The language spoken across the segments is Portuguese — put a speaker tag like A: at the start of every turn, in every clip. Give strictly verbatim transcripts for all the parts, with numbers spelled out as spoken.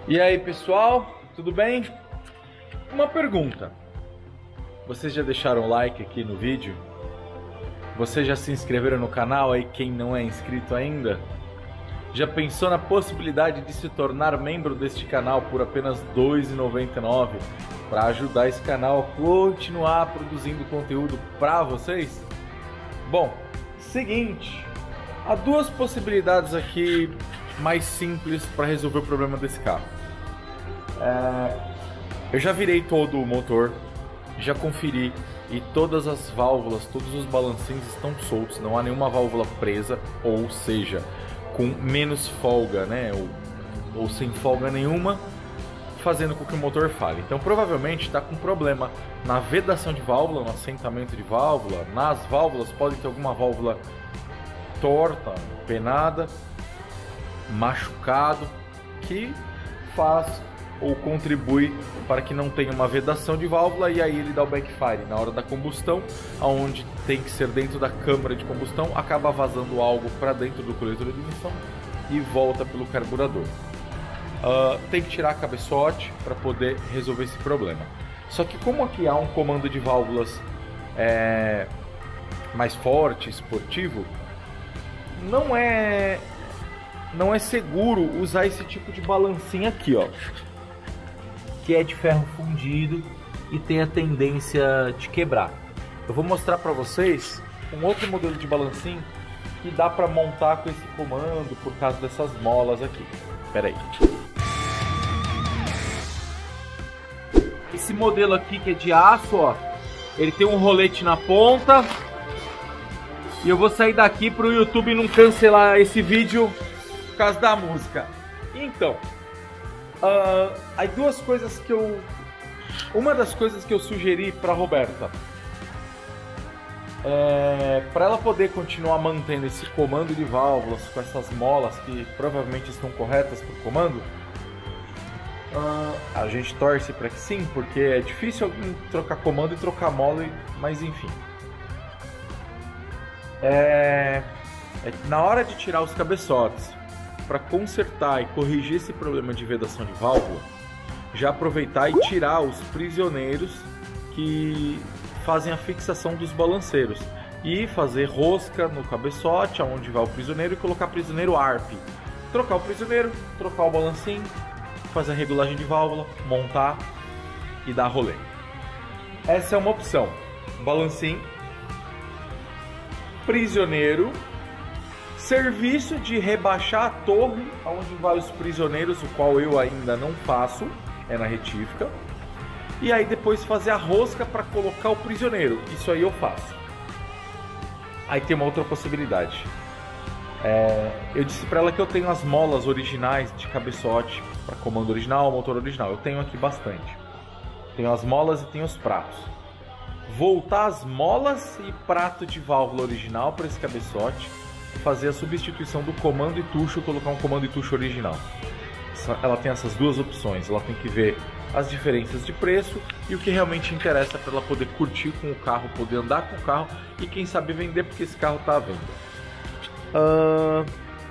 A: E aí pessoal, tudo bem? Uma pergunta. Vocês já deixaram o like aqui no vídeo? Vocês já se inscreveram no canal aí, quem não é inscrito ainda? Já pensou na possibilidade de se tornar membro deste canal por apenas dois reais e noventa e nove centavos para ajudar esse canal a continuar produzindo conteúdo para vocês? Bom, seguinte, há duas possibilidades aqui mais simples para resolver o problema desse carro. É, eu já virei todo o motor, já conferi e todas as válvulas, todos os balancinhos estão soltos, não há nenhuma válvula presa, ou seja, com menos folga, né, ou, ou sem folga nenhuma, fazendo com que o motor fale. Então provavelmente está com problema na vedação de válvula, no assentamento de válvula, nas válvulas pode ter alguma válvula torta, penada, machucado, que faz ou contribui para que não tenha uma vedação de válvula, e aí ele dá o backfire na hora da combustão, aonde tem que ser dentro da câmara de combustão, acaba vazando algo para dentro do coletor de ignição e volta pelo carburador. Uh, tem que tirar a cabeçote para poder resolver esse problema. Só que como aqui há um comando de válvulas é, mais forte, esportivo, não é não é seguro usar esse tipo de balancinho aqui, ó, que é de ferro fundido e tem a tendência de quebrar. Eu vou mostrar para vocês um outro modelo de balancinho que dá para montar com esse comando por causa dessas molas aqui. Espera aí. Esse modelo aqui, que é de aço, ó, ele tem um rolete na ponta. E eu vou sair daqui para o YouTube não cancelar esse vídeo por causa da música. Então, uh, aí duas coisas que eu... Uma das coisas que eu sugeri para a Roberta, é, para ela poder continuar mantendo esse comando de válvulas com essas molas que provavelmente estão corretas para o comando, uh, a gente torce para que sim, porque é difícil alguém trocar comando e trocar mola, mas enfim. É, é na hora de tirar os cabeçotes para consertar e corrigir esse problema de vedação de válvula, já aproveitar e tirar os prisioneiros que fazem a fixação dos balanceiros e fazer rosca no cabeçote aonde vai o prisioneiro e colocar prisioneiro A R P, trocar o prisioneiro, trocar o balancinho, fazer a regulagem de válvula, montar e dar rolê. Essa é uma opção. Balancinho, prisioneiro, serviço de rebaixar a torre onde vai os prisioneiros, o qual eu ainda não faço, é na retífica, e aí depois fazer a rosca para colocar o prisioneiro, isso aí eu faço. Aí tem uma outra possibilidade, é, eu disse para ela que eu tenho as molas originais de cabeçote para comando original, motor original, eu tenho aqui bastante, tenho as molas e tenho os pratos. Voltar as molas e prato de válvula original para esse cabeçote, fazer a substituição do comando e tucho, colocar um comando e tucho original. Ela tem essas duas opções, ela tem que ver as diferenças de preço e o que realmente interessa para ela poder curtir com o carro, poder andar com o carro e quem sabe vender, porque esse carro está à venda. Uh...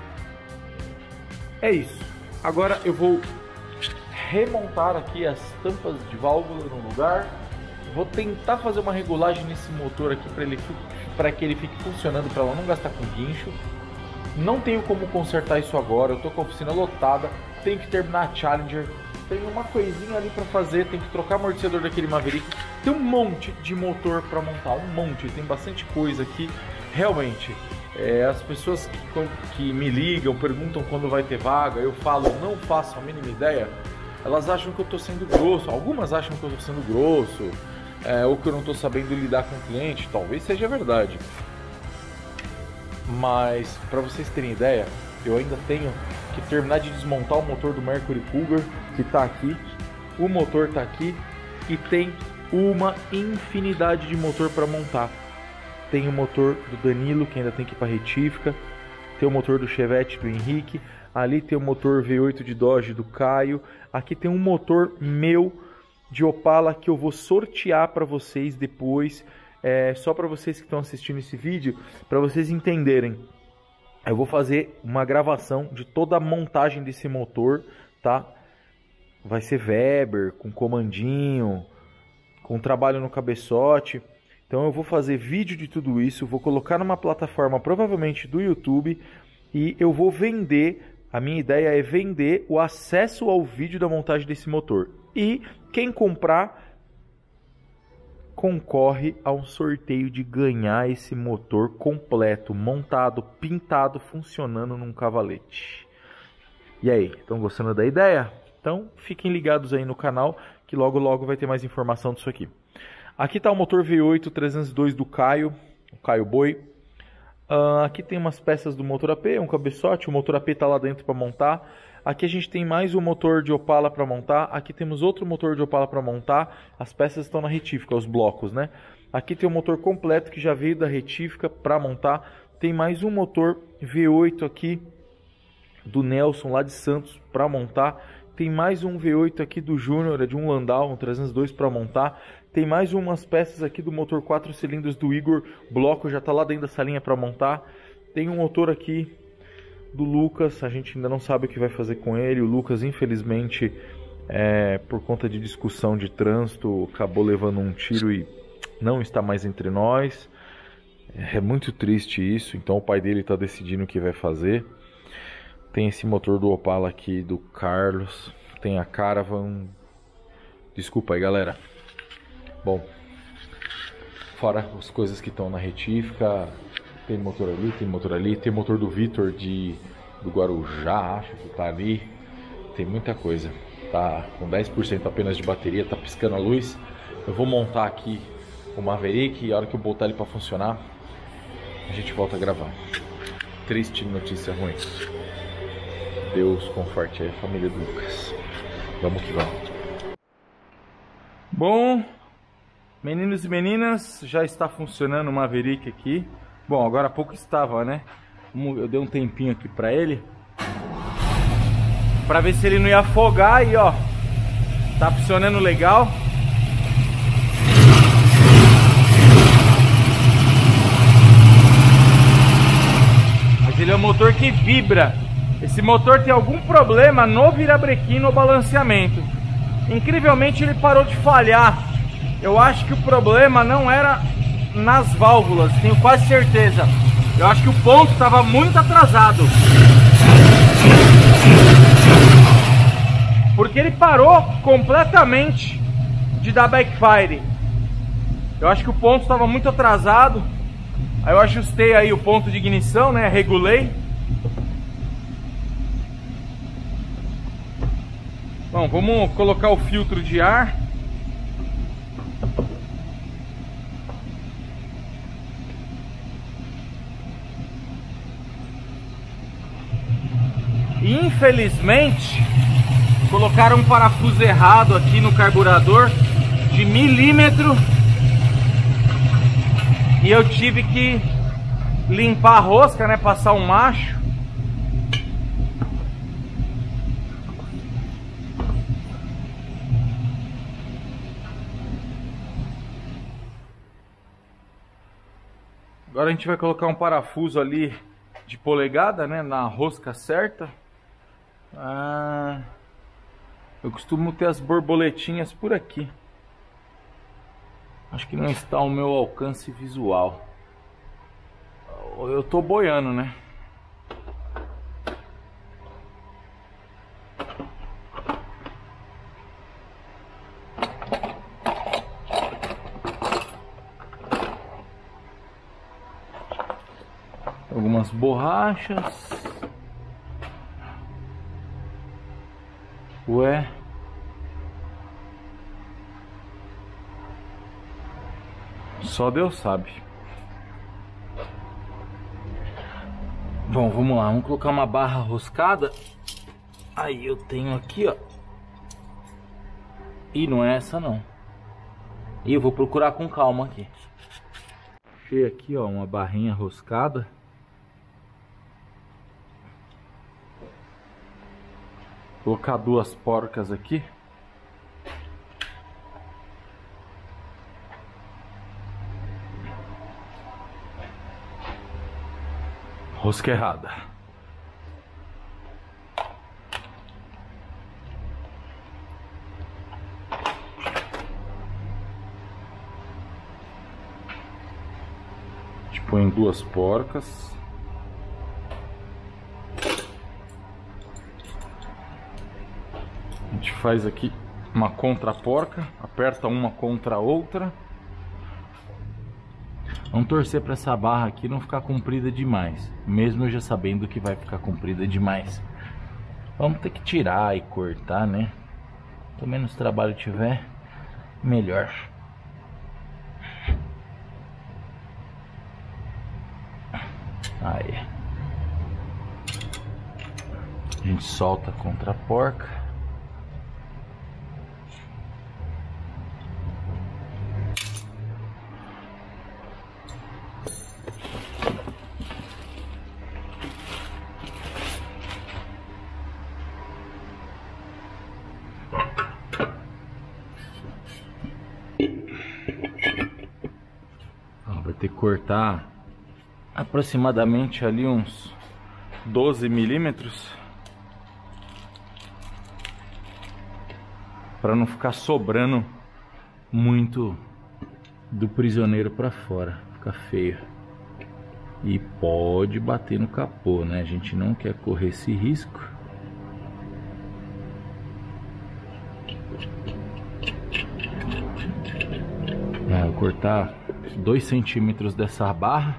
A: É isso. Agora eu vou remontar aqui as tampas de válvula no lugar. Vou tentar fazer uma regulagem nesse motor aqui para ele para que ele fique funcionando, para ela não gastar com guincho. Não tenho como consertar isso agora, eu tô com a oficina lotada, tenho que terminar a Challenger, tem uma coisinha ali para fazer, tem que trocar o amortecedor daquele Maverick, tem um monte de motor para montar, um monte, tem bastante coisa aqui. Realmente, é, as pessoas que, que me ligam, perguntam quando vai ter vaga, eu falo, não faço a mínima ideia, elas acham que eu tô sendo grosso, algumas acham que eu tô sendo grosso, É, ou que eu não estou sabendo lidar com o cliente, talvez seja verdade. Mas, para vocês terem ideia, eu ainda tenho que terminar de desmontar o motor do Mercury Cougar, que está aqui. O motor está aqui e tem uma infinidade de motor para montar. Tem o motor do Danilo, que ainda tem que ir para retífica. Tem o motor do Chevette do Henrique. Ali tem o motor V oito de Dodge do Caio. Aqui tem um motor meu de Opala que eu vou sortear para vocês depois, é, só para vocês que estão assistindo esse vídeo, para vocês entenderem. Eu vou fazer uma gravação de toda a montagem desse motor, tá? vai ser Weber, com comandinho, com trabalho no cabeçote. Então eu vou fazer vídeo de tudo isso, vou colocar numa plataforma provavelmente do YouTube e eu vou vender. A minha ideia é vender o acesso ao vídeo da montagem desse motor. E quem comprar concorre a um sorteio de ganhar esse motor completo, montado, pintado, funcionando num cavalete. E aí, estão gostando da ideia? Então fiquem ligados aí no canal que logo logo vai ter mais informação disso aqui. Aqui está o motor V oito trezentos e dois do Caio, o Caio Boi. Uh, aqui tem umas peças do motor A P, um cabeçote, o motor A P está lá dentro para montar. Aqui a gente tem mais um motor de Opala para montar. Aqui temos outro motor de Opala para montar. As peças estão na retífica, os blocos, né? Aqui tem o motor completo que já veio da retífica para montar. Tem mais um motor V oito aqui do Nelson lá de Santos para montar. Tem mais um V oito aqui do Júnior, é de um Landau, um trezentos e dois para montar. Tem mais umas peças aqui do motor quatro cilindros do Igor, bloco já está lá dentro da salinha para montar. Tem um motor aqui do Lucas, a gente ainda não sabe o que vai fazer com ele. O Lucas, infelizmente, é, por conta de discussão de trânsito, acabou levando um tiro e não está mais entre nós. É muito triste isso, então o pai dele está decidindo o que vai fazer. Tem esse motor do Opala aqui do Carlos, tem a Caravan. Desculpa aí, galera. Bom, fora as coisas que estão na retífica, tem motor ali, tem motor ali, tem motor do Vitor de do Guarujá, acho que tá ali. Tem muita coisa. Tá com dez por cento apenas de bateria, tá piscando a luz. Eu vou montar aqui o Maverick e a hora que eu botar ele para funcionar, a gente volta a gravar. Triste notícia ruim. Deus conforte aí a família do Lucas. Vamos que vamos. Bom, meninos e meninas, já está funcionando o Maverick aqui. Bom, agora há pouco estava, né? Eu dei um tempinho aqui pra ele, pra ver se ele não ia afogar. E ó, tá funcionando legal. Mas ele é um motor que vibra. Esse motor tem algum problema no virabrequim, no balanceamento. Incrivelmente ele parou de falhar. Eu acho que o problema não era nas válvulas, tenho quase certeza. Eu acho que o ponto estava muito atrasado, porque ele parou completamente de dar backfire. Eu acho que o ponto estava muito atrasado. Aí eu ajustei aí o ponto de ignição, né? Regulei. Bom, vamos colocar o filtro de ar. Infelizmente, colocaram um parafuso errado aqui no carburador de milímetro e eu tive que limpar a rosca, né? Passar um macho. Agora a gente vai colocar um parafuso ali de polegada, né? Na rosca certa. Ah, eu costumo ter as borboletinhas por aqui. Acho que não está ao meu alcance visual. Eu tô boiando, né? Algumas borrachas. Ué. Só Deus sabe. Bom, vamos lá. Vamos colocar uma barra roscada. Aí eu tenho aqui, ó. E não é essa não. E eu vou procurar com calma aqui. Achei aqui, ó, uma barrinha roscada. Vou colocar duas porcas aqui. Rosca errada. põe duas porcas. A gente faz aqui uma contra porca, aperta uma contra a outra. Vamos torcer para essa barra aqui não ficar comprida demais, mesmo eu já sabendo que vai ficar comprida demais. Vamos ter que tirar e cortar, né? Quanto menos trabalho tiver, melhor. Aí. A gente solta contra a porca. Vai ter que cortar aproximadamente ali uns doze milímetros para não ficar sobrando muito do prisioneiro para fora, fica feio. E pode bater no capô, né? A gente não quer correr esse risco. É, vou cortar dois centímetros dessa barra.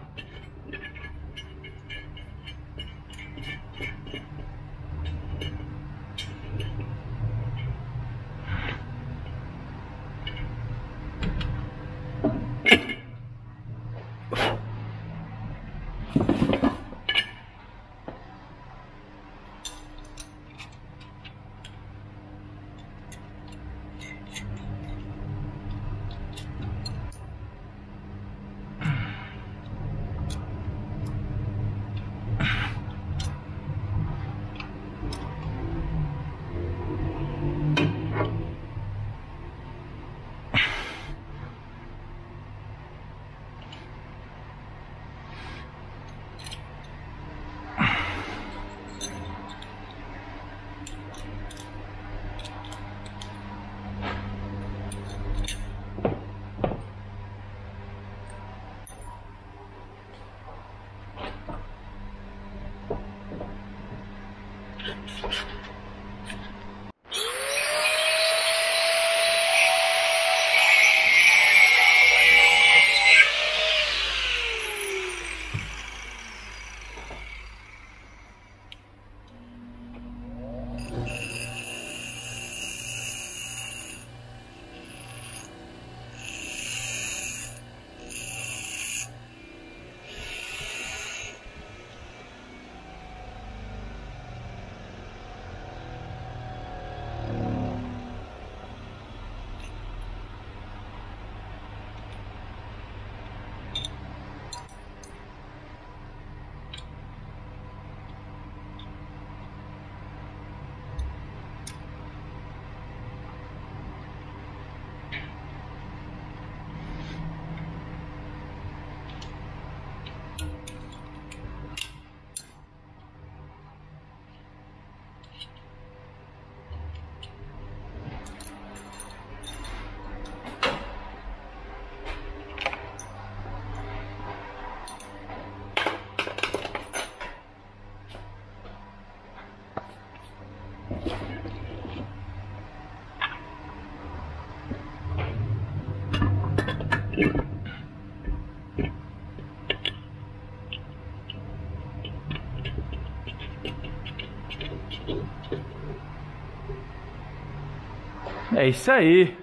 A: É isso aí.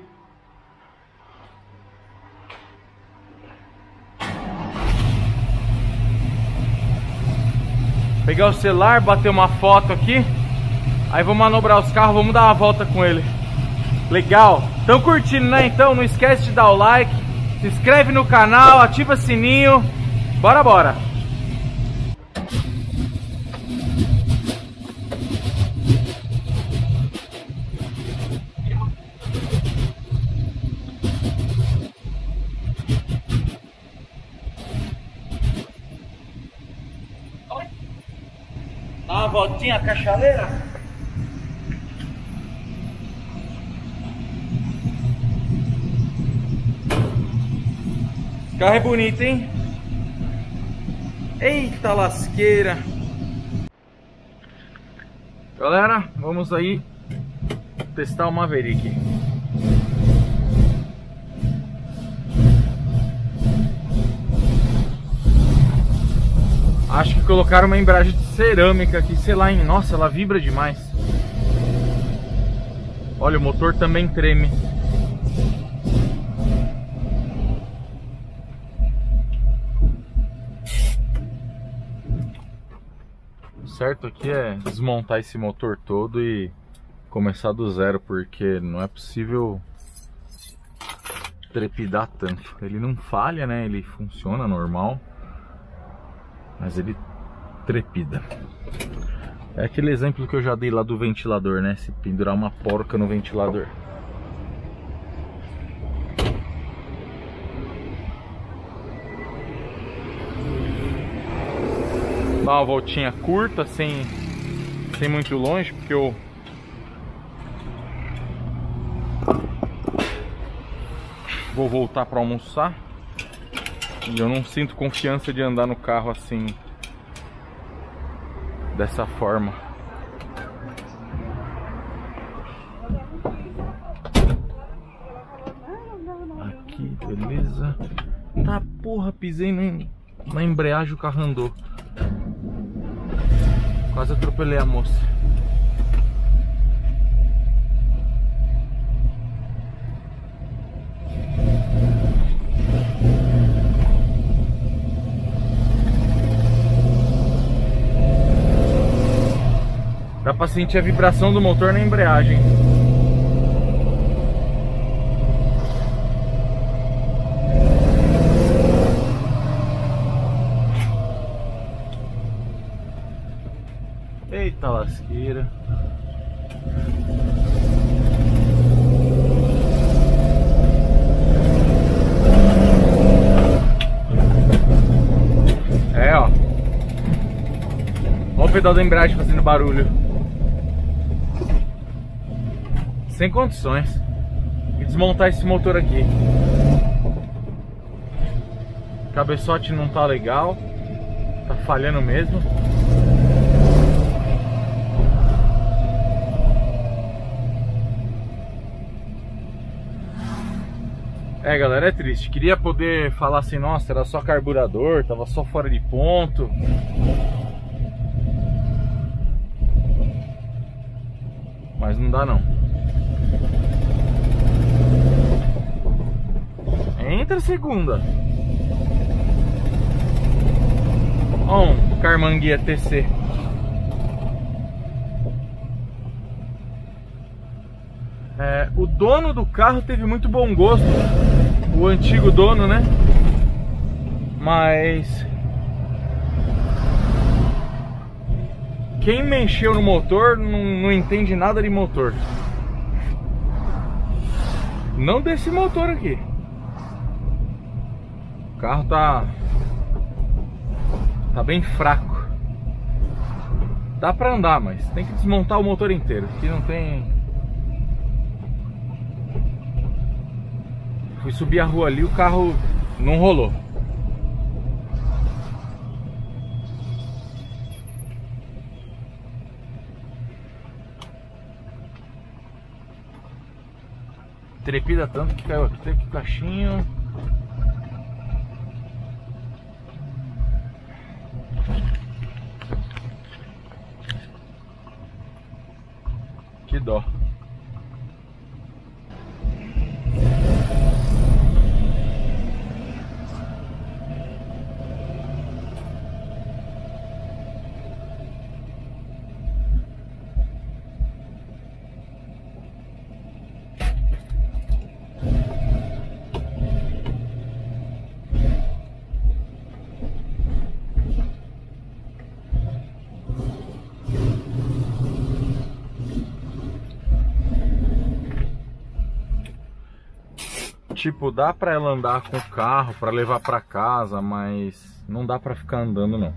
A: Pegar o celular, bater uma foto aqui. Aí vou manobrar os carros, vamos dar uma volta com ele. Legal. Tão curtindo, né? Então não esquece de dar o like. Se inscreve no canal, ativa o sininho. Bora, bora. Dá uma voltinha a cachaleira. Esse carro é bonito, hein? Eita lasqueira! Galera, vamos aí testar o Maverick. Acho que colocaram uma embreagem de cerâmica aqui, sei lá, hein? Nossa, ela vibra demais. Olha, o motor também treme. O certo aqui é desmontar esse motor todo e começar do zero, porque não é possível trepidar tanto. Ele não falha, né? Ele funciona normal, mas ele trepida. É aquele exemplo que eu já dei lá do ventilador, né? Se pendurar uma porca no ventilador. Dá uma voltinha curta, sem, sem muito longe, porque eu vou voltar para almoçar. E eu não sinto confiança de andar no carro assim, dessa forma. Aqui, beleza. Tá, porra, pisei na, na embreagem, o carro andou. Quase atropelei a moça. Dá pra sentir a vibração do motor na embreagem. Eita lasqueira. É, ó. Olha o pedal da embreagem fazendo barulho. Sem condições. E desmontar esse motor aqui. O cabeçote não tá legal. Tá falhando mesmo. É, galera, é triste. Queria poder falar assim, nossa, era só carburador, tava só fora de ponto. Mas não dá não. Entra a segunda. Ó, um Carmanguia T C. É, o dono do carro teve muito bom gosto, o antigo dono, né? Mas quem mexeu no motor não, não entende nada de motor. Não desse motor aqui. O carro tá tá bem fraco. Dá pra andar, mas tem que desmontar o motor inteiro. Aqui não tem. Fui subir a rua ali, o carro não rolou. Trepida tanto que caiu aqui, tem aqui o caixinho. Que dó. Tipo, dá pra ela andar com o carro, pra levar pra casa, mas não dá pra ficar andando não.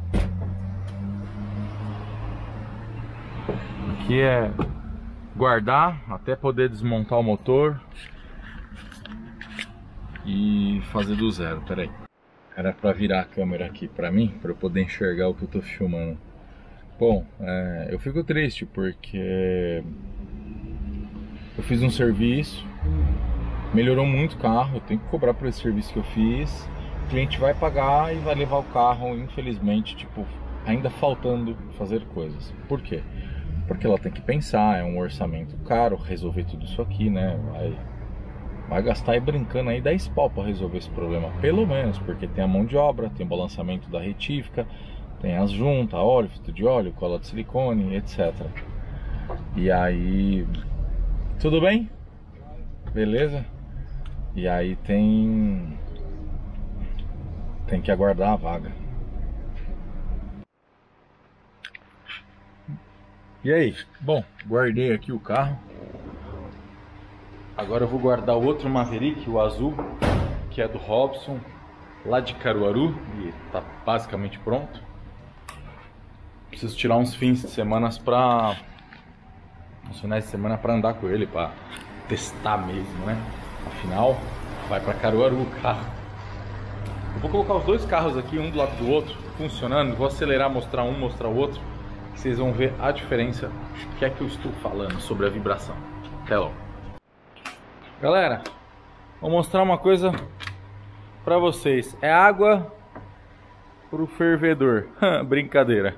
A: Aqui é guardar até poder desmontar o motor e fazer do zero. Pera aí. Era pra virar a câmera aqui pra mim, pra eu poder enxergar o que eu tô filmando. Bom, é, eu fico triste porque eu fiz um serviço, melhorou muito o carro, eu tenho que cobrar por esse serviço que eu fiz. O cliente vai pagar e vai levar o carro, infelizmente, tipo, ainda faltando fazer coisas. Por quê? Porque ela tem que pensar, é um orçamento caro, resolver tudo isso aqui, né? Vai, vai gastar aí brincando aí dez pau pra resolver esse problema, pelo menos, porque tem a mão de obra, tem o balançamento da retífica, tem as juntas, óleo, filtro de óleo, cola de silicone, etcétera. E aí, tudo bem? Beleza? E aí tem tem que aguardar a vaga. E aí? Bom, guardei aqui o carro. Agora eu vou guardar o outro Maverick, o azul, que é do Robson, lá de Caruaru, e tá basicamente pronto. Preciso tirar uns fins de semana pra... uns finais de semana pra andar com ele, pra testar mesmo, né? Afinal, vai pra Caruaru o carro. Eu vou colocar os dois carros aqui, um do lado do outro, funcionando. Vou acelerar, mostrar um, mostrar o outro. Vocês vão ver a diferença que é que eu estou falando sobre a vibração. Até logo. Galera, vou mostrar uma coisa pra vocês. É água pro fervedor. Brincadeira.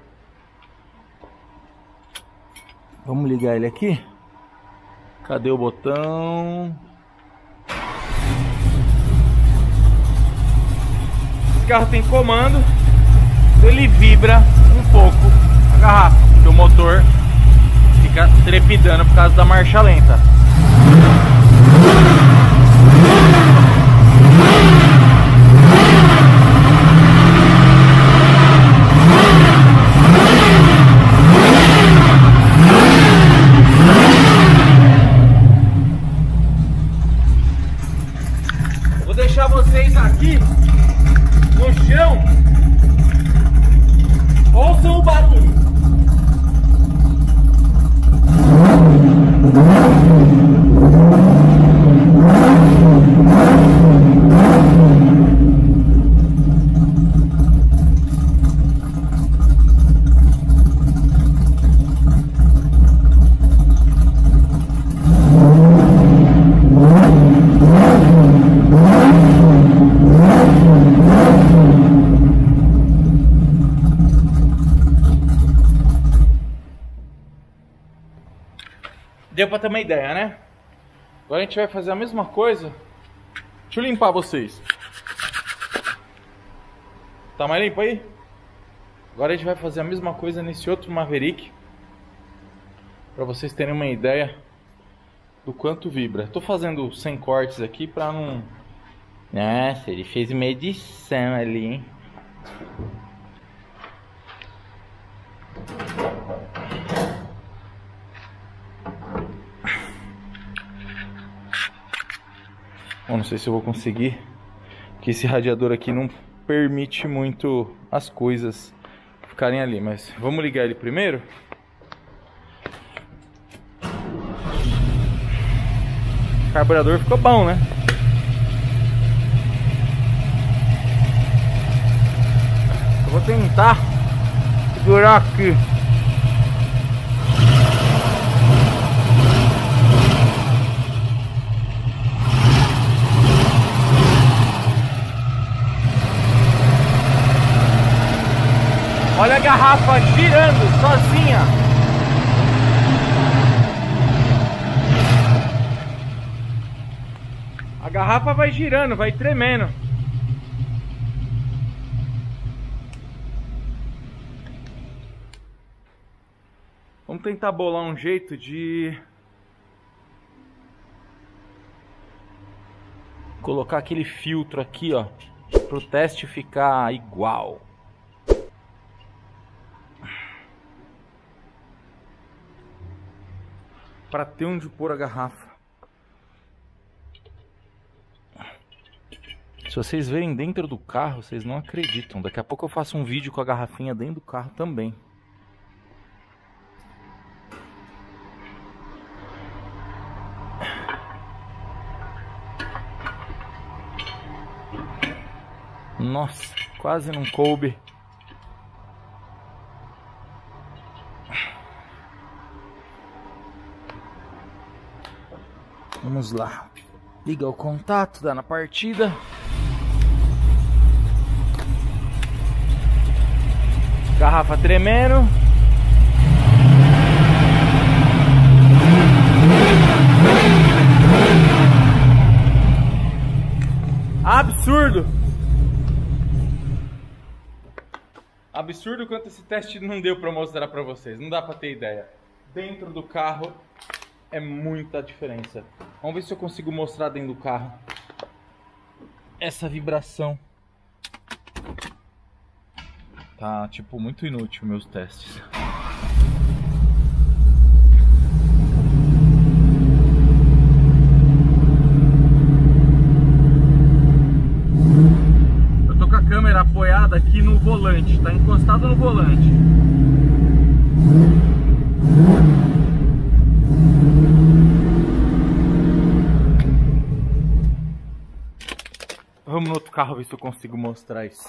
A: Vamos ligar ele aqui. Cadê o botão? Esse carro tem comando. Ele vibra um pouco a garrafa, porque o motor fica trepidando por causa da marcha lenta. Eu vou deixar vocês aqui no chão. Ouçam o barulho. Deu pra ter uma ideia, né? Agora a gente vai fazer a mesma coisa. Deixa eu limpar vocês. Tá mais limpo aí? Agora a gente vai fazer a mesma coisa nesse outro Maverick, pra vocês terem uma ideia do quanto vibra. Tô fazendo sem cortes aqui pra não... Nossa, ele fez uma edição ali, hein? Bom, não sei se eu vou conseguir, porque esse radiador aqui não permite muito as coisas ficarem ali, mas vamos ligar ele primeiro. O carburador ficou bom, né? Eu vou tentar segurar aqui. Olha a garrafa girando sozinha. A garrafa vai girando, vai tremendo. Vamos tentar bolar um jeito de colocar aquele filtro aqui, ó, pro teste ficar igual. Para ter onde pôr a garrafa. Se vocês verem dentro do carro, vocês não acreditam. Daqui a pouco eu faço um vídeo com a garrafinha dentro do carro também. Nossa, quase não coube. Vamos lá. Liga o contato, dá na partida. Garrafa tremendo. Absurdo! Absurdo quanto esse teste não deu pra mostrar pra vocês. Não dá pra ter ideia. Dentro do carro é muita diferença. Vamos ver se eu consigo mostrar dentro do carro essa vibração. Tá, tipo, muito inútil meus testes. Eu tô com a câmera apoiada aqui no volante, tá encostado no volante. Vamos no outro carro ver se eu consigo mostrar isso.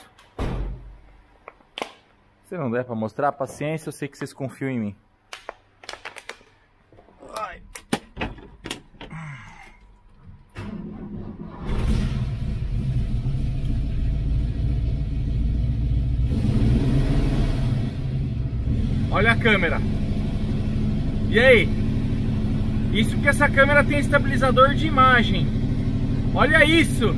A: Se não der pra mostrar, paciência, eu sei que vocês confiam em mim. Ai. Olha a câmera. E aí? Isso que essa câmera tem estabilizador de imagem. Olha isso!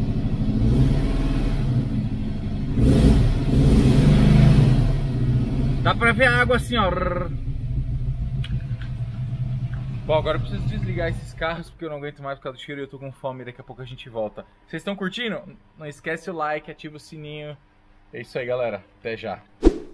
A: Dá pra ver a água assim, ó. Bom, agora eu preciso desligar esses carros porque eu não aguento mais por causa do cheiro e eu tô com fome. Daqui a pouco a gente volta. Vocês estão curtindo? Não esquece o like, ativa o sininho. É isso aí, galera. Até já.